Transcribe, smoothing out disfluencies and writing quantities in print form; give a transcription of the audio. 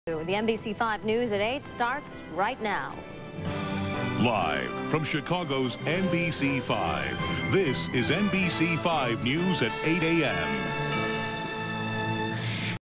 The NBC5 News at 8 starts right now. Live from Chicago's NBC5, this is NBC5 News at 8 a.m.